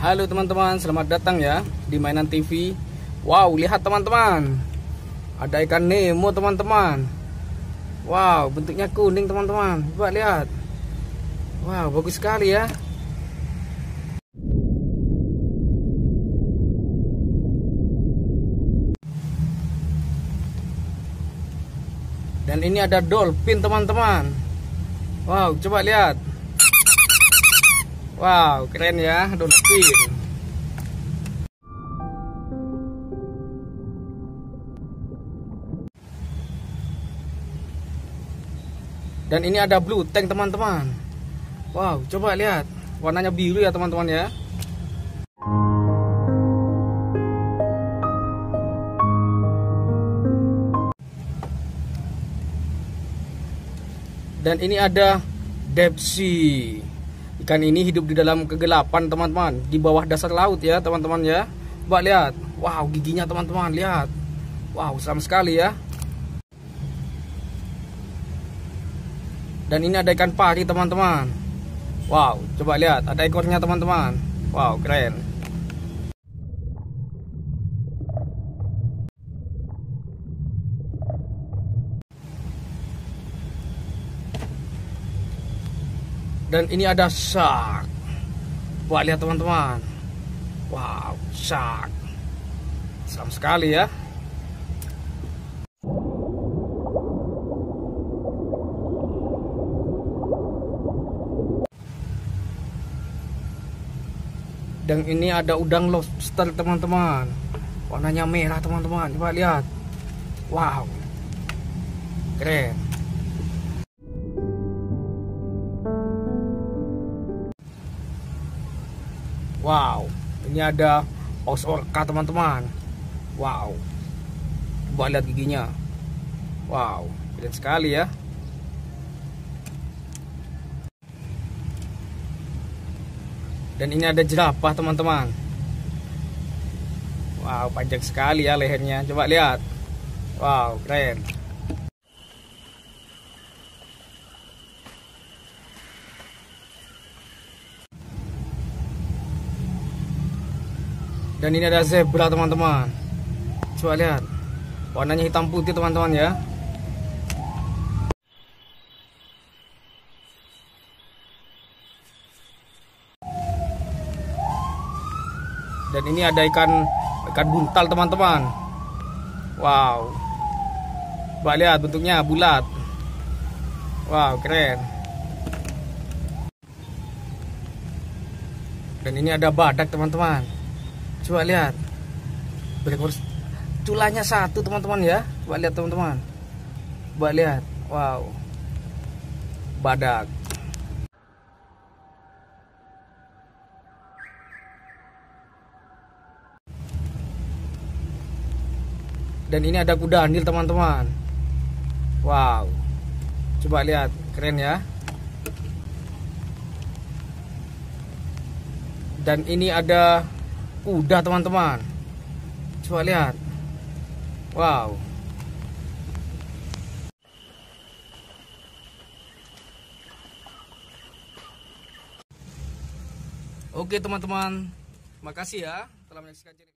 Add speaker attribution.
Speaker 1: Halo teman-teman, selamat datang ya di Mainan TV. Wow, lihat teman-teman, ada ikan Nemo teman-teman. Wow, bentuknya kuning teman-teman. Coba lihat. Wow, bagus sekali ya. Dan ini ada dolphin teman-teman. Wow, coba lihat. Wow, keren ya dolphin. Dan ini ada blue tank teman-teman. Wow, coba lihat. Warnanya biru ya teman-teman ya. Dan ini ada deep sea. Ikan ini hidup di dalam kegelapan teman-teman, di bawah dasar laut ya teman-teman ya. Coba lihat. Wow, giginya teman-teman, lihat. Wow, seram sekali ya. Dan ini ada ikan pari teman-teman. Wow, coba lihat, ada ekornya teman-teman. Wow, keren. Dan ini ada shark. Wah, lihat teman-teman. Wow, shark. Seram sekali ya. Dan ini ada udang lobster teman-teman. Warnanya merah teman-teman. Coba lihat. Wow, keren. Wow, ini ada paus orca teman-teman. Wow, coba lihat giginya. Wow, keren sekali ya. Dan ini ada jerapah teman-teman. Wow, panjang sekali ya lehernya. Coba lihat. Wow, keren. Dan ini ada zebra teman-teman. Coba lihat. Warnanya hitam putih teman-teman ya. Dan ini ada ikan buntal teman-teman. Wow. Coba lihat bentuknya bulat. Wow, keren. Dan ini ada badak teman-teman. Coba lihat. Berekor culanya satu teman-teman ya. Coba lihat teman-teman. Coba lihat. Wow. Badak. Dan ini ada kuda nil teman-teman. Wow. Coba lihat, keren ya. Dan ini ada kuda teman-teman. Coba lihat. Wow. Oke teman-teman, makasih ya telah menyaksikan.